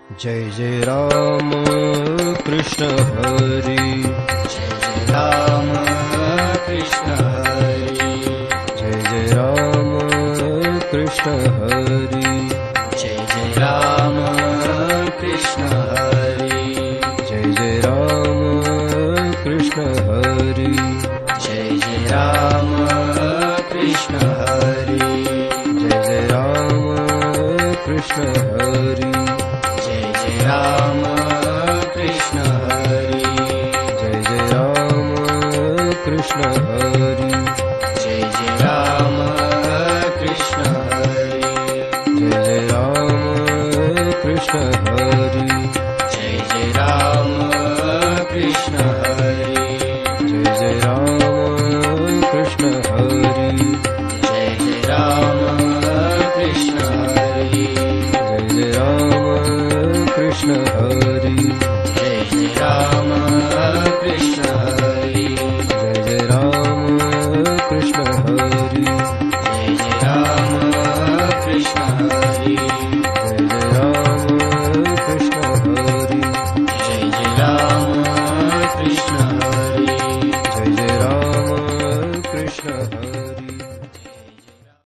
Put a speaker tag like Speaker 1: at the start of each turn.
Speaker 1: Jai Jai Ram Krishna Hari,
Speaker 2: Jai Jai Ram Krishna Hari,
Speaker 1: Jai Jai Ram Krishna Hari,
Speaker 2: Jai Jai Ram Krishna Hari,
Speaker 1: Jai Jai Ram Krishna Hari,
Speaker 2: Jai Jai Ram Krishna Hari,
Speaker 1: Jai Jai Ram Krishna Hari,
Speaker 2: Jai Jai Ram Krishna Hari,
Speaker 1: Jai Jai Ram Krishna Hari,
Speaker 2: Jai Jai Ram Krishna Hari,
Speaker 1: Jai Jai Ram Krishna Hari,
Speaker 2: Jai Jai Ram Krishna Hari,
Speaker 1: Jai Jai Ram Krishna Hari,
Speaker 2: Jai Jai Ram Krishna Hari,
Speaker 1: Jai Jai Ram Krishna Hari,
Speaker 2: Jai Jai Ram Krishna Hari,
Speaker 1: Jai Jai Ram Krishna Hari,
Speaker 2: Jai Jai Ram Krishna Hari,